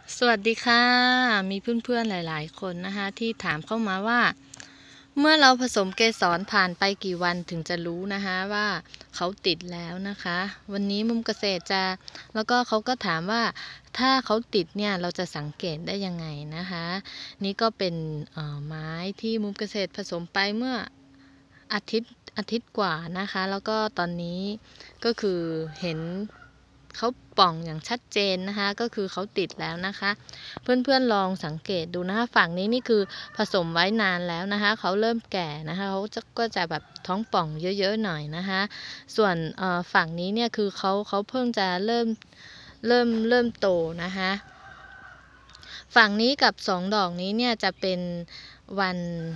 สวัสดีค่ะมีเพื่อนๆหลายๆคนนะคะที่ถามเข้ามาว่าเมื่อเราผสมเกสรผ่านไปกี่วันถึงจะรู้นะคะว่าเขาติดแล้วนะคะวันนี้มุมเกษตรจะแล้วก็เขาก็ถามว่าถ้าเขาติดเนี่ยเราจะสังเกตได้ยังไงนะคะนี่ก็เป็นไม้ที่มุมเกษตรผสมไปเมื่ออาทิตย์กว่านะคะแล้วก็ตอนนี้ก็คือเห็นเขาป่องอย่างชัดเจนนะคะก็คือเขาติดแล้วนะคะเพื่อนๆลองสังเกตดูนะคะฝั่งนี้นี่คือผสมไว้นานแล้วนะคะเขาเริ่มแก่นะคะเขาก็จะแบบท้องป่องเยอะๆหน่อยนะคะส่วนฝั่งนี้เนี่ยคือเขาเพิ่งจะเริ่มโตนะคะฝั่งนี้กับสองดอกนี้เนี่ยจะเป็นวัน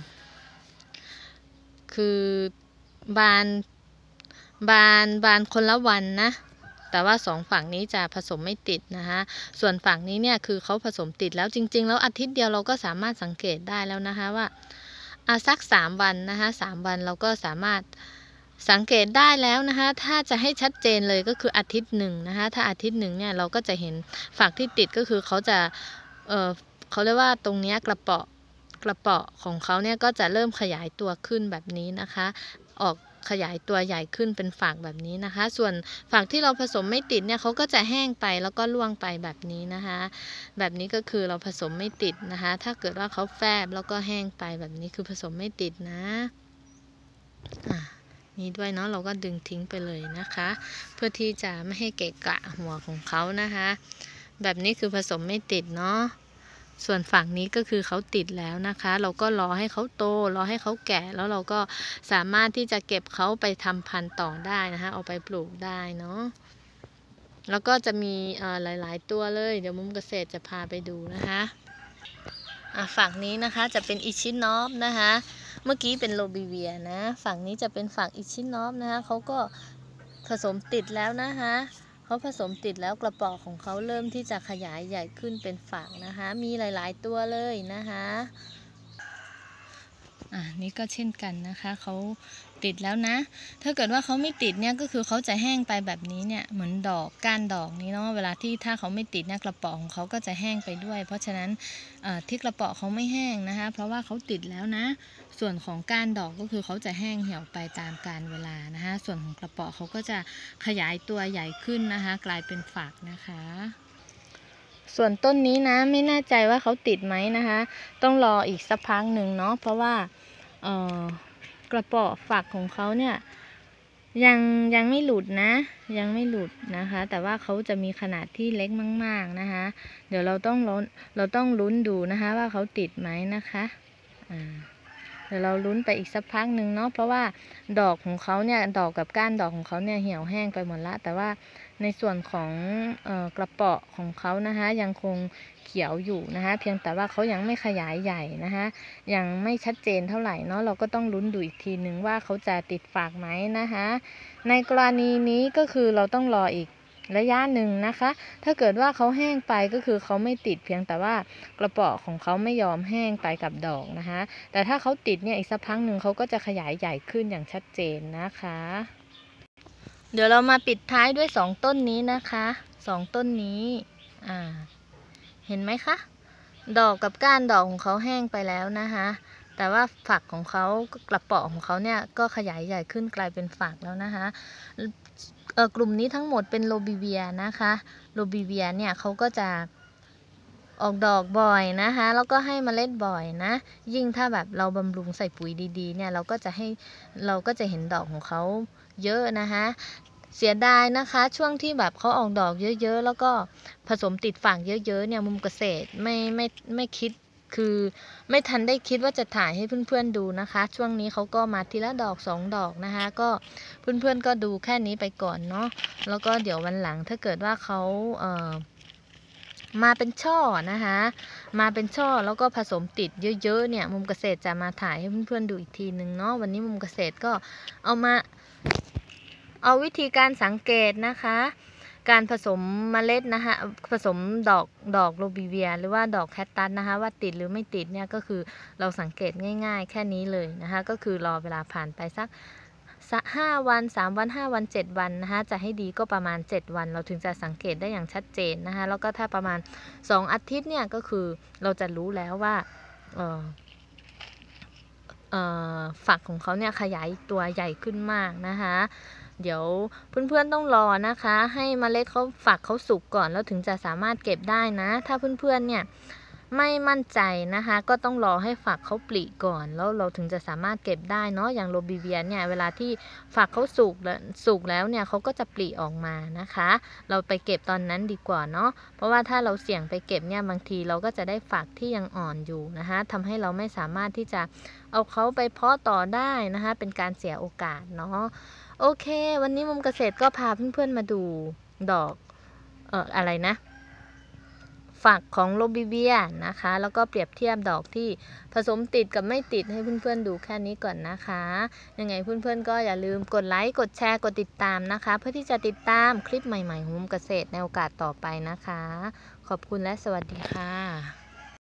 คือบานคนละวันนะแต่ว่าสองฝั่งนี้จะผสมไม่ติดนะคะส่วนฝั่งนี้เนี่ยคือเขาผสมติดแล้วจริงๆแล้วอาทิตย์เดียวเราก็สามารถสังเกตได้แล้วนะคะว่าสัก3 วันนะคะ3 วันเราก็สามารถสังเกตได้แล้วนะคะถ้าจะให้ชัดเจนเลยก็คืออาทิตย์หนึ่งนะคะถ้าอาทิตย์หนึ่งเนี่ยเราก็จะเห็นฝั่งที่ติดก็คือเขาจะเออเขาเรียกว่าตรงนี้กระเปาะของเขาเนี่ยก็จะเริ่มขยายตัวขึ้นแบบนี้นะคะออกขยายตัวใหญ่ขึ้นเป็นฝักแบบนี้นะคะส่วนฝักที่เราผสมไม่ติดเนี่ยเขาก็จะแห้งไปแล้วก็ร่วงไปแบบนี้นะคะแบบนี้ก็คือเราผสมไม่ติดนะคะถ้าเกิดว่าเขาแฟบแล้วก็แห้งไปแบบนี้คือผสมไม่ติดนะนี่ด้วยเนาะเราก็ดึงทิ้งไปเลยนะคะเพื่อที่จะไม่ให้เกะกะหัวของเขานะคะแบบนี้คือผสมไม่ติดเนาะส่วนฝั่งนี้ก็คือเขาติดแล้วนะคะเราก็รอให้เขาโตรอให้เขาแก่แล้วเราก็สามารถที่จะเก็บเขาไปทำพันธุ์ต่อได้นะคะเอาไปปลูกได้เนาะแล้วก็จะมีหลายๆตัวเลยเดี๋ยวมุมเกษตรจะพาไปดูนะคะฝั่งนี้นะคะจะเป็นอิชินอฟนะคะเมื่อกี้เป็นโรบิเวียนะฝั่งนี้จะเป็นฝั่งอิชินอฟนะคะเขาก็ผสมติดแล้วนะคะเขาผสมติดแล้วกระป๋อของเขาเริ่มที่จะขยายใหญ่ขึ้นเป็นฝักนะคะมีหลายๆตัวเลยนะคะนี่ก็เช่นกันนะคะเขาติดแล้วนะถ้าเกิดว่าเขาไม่ติดเนี่ยก็คือเขาจะแห้งไปแบบนี้เนี่ยเหมือนดอกก้านดอกนี้เนาะเวลาที่ถ้าเขาไม่ติดเนี่ยกระป๋อของเขาก็จะแห้งไปด้วยเพราะฉะนั้นที่กระป๋อเขาไม่แห้งนะคะเพราะว่าเขาติดแล้วนะส่วนของก้านดอกก็คือเขาจะแห้งเหี่ยวไปตามกาลเวลานะคะส่วนของกระป๋อเขาก็จะขยายตัวใหญ่ขึ้นนะคะกลายเป็นฝักนะคะส่วนต้นนี้นะไม่แน่ใจว่าเขาติดไหมนะคะต้องรออีกสักพักหนึ่งเนาะเพราะว่ากระเปาะฝักของเขาเนี่ยยังไม่หลุดนะยังไม่หลุดนะคะแต่ว่าเขาจะมีขนาดที่เล็กมากๆนะคะเดี๋ยวเราต้องลุ้นดูนะคะว่าเขาติดไหมนะคะเดี๋ยวเราลุ้นไปอีกสักพักหนึ่งเนาะเพราะว่าดอกของเขาเนี่ยดอกกับก้านดอกของเขาเนี่ยเหี่ยวแห้งไปหมดละแต่ว่าในส่วนของกระเปาะของเขานะคะยังคงเขียวอยู่นะคะเพียงแต่ว่าเขายังไม่ขยายใหญ่นะคะยังไม่ชัดเจนเท่าไหร่เนาะเราก็ต้องลุ้นดูอีกทีนึงว่าเขาจะติดฝากไหมนะคะในกรณีนี้ก็คือเราต้องรออีกระยะหนึ่งนะคะถ้าเกิดว่าเขาแห้งไปก็คือเขาไม่ติดเพียงแต่ว่ากระเปาะของเขาไม่ยอมแห้งไปกับดอกนะคะแต่ถ้าเขาติดเนี่ยอีกสักพักหนึ่งเขาก็จะขยายใหญ่ขึ้นอย่างชัดเจนนะคะเดี๋ยวเรามาปิดท้ายด้วย2 ต้นนี้นะคะ2 ต้นนี้เห็นไหมคะดอกกับก้านดอกของเขาแห้งไปแล้วนะคะแต่ว่าฝักของเขากระเปาะของเขาเนี่ยก็ขยายใหญ่ขึ้นกลายเป็นฝักแล้วนะคะกลุ่มนี้ทั้งหมดเป็นโรบิเวียนะคะโรบิเวียเนี่ยเขาก็จะออกดอกบ่อยนะคะแล้วก็ให้เมล็ดบ่อยนะยิ่งถ้าแบบเราบำรุงใส่ปุ๋ยดีๆเนี่ยเราก็จะเห็นดอกของเขาเยอะนะคะเสียดายนะคะช่วงที่แบบเขาออกดอกเยอะๆแล้วก็ผสมติดฝั่งเยอะๆเนี่ยมุมเกษตรไม่คิดคือไม่ทันได้คิดว่าจะถ่ายให้เพื่อนๆดูนะคะช่วงนี้เขาก็มาทีละดอก2 ดอกนะคะก็เพื่อนๆก็ดูแค่นี้ไปก่อนเนาะแล้วก็เดี๋ยววันหลังถ้าเกิดว่าเขามาเป็นช่อนะคะมาเป็นช่อแล้วก็ผสมติดเยอะๆเนี่ยมุมเกษตรจะมาถ่ายให้เพื่อนๆดูอีกทีนึงเนาะวันนี้มุมเกษตรก็เอาวิธีการสังเกตนะคะการผสมเมล็ดนะคะผสมดอกโรบิเวียหรือว่าดอกแคคตัสนะคะว่าติดหรือไม่ติดเนี่ยก็คือเราสังเกตง่ายๆแค่นี้เลยนะคะก็คือรอเวลาผ่านไปสัก 5 วัน3 วัน5 วัน7 วันนะคะจะให้ดีก็ประมาณ7 วันเราถึงจะสังเกตได้อย่างชัดเจนนะคะแล้วก็ถ้าประมาณ2 อาทิตย์เนี่ยก็คือเราจะรู้แล้วว่าฝักของเขาเนี่ยขยายตัวใหญ่ขึ้นมากนะคะเดี๋ยวเพื่อนๆต้องรอนะคะให้เมล็ดเขาฝักเขาสุกก่อนแล้วถึงจะสามารถเก็บได้นะถ้าเพื่อนๆเนี่ยไม่มั่นใจนะคะก็ต้องรอให้ฝักเขาปลิก่อนแล้วเราถึงจะสามารถเก็บได้เนาะอย่างโรบิเวียเนี่ยเวลาที่ฝักเขาสุกแล้วเนี่ยเขาก็จะปลิออกมานะคะเราไปเก็บตอนนั้นดีกว่าเนาะเพราะว่าถ้าเราเสี่ยงไปเก็บเนี่ยบางทีเราก็จะได้ฝักที่ยังอ่อนอยู่นะคะทำให้เราไม่สามารถที่จะเอาเขาไปเพาะต่อได้นะคะเป็นการเสียโอกาสเนาะโอเควันนี้มุมเกษตรก็พาเพื่อนๆมาดูดอกอะไรนะฝักของโรบิเวียนะคะแล้วก็เปรียบเทียบดอกที่ผสมติดกับไม่ติดให้เพื่อนๆดูแค่นี้ก่อนนะคะยังไงเพื่อนๆก็อย่าลืมกดไลค์กดแชร์กดติดตามนะคะเพื่อที่จะติดตามคลิปใหม่ๆของมุมเกษตรในโอกาสต่อไปนะคะขอบคุณและสวัสดีค่ะ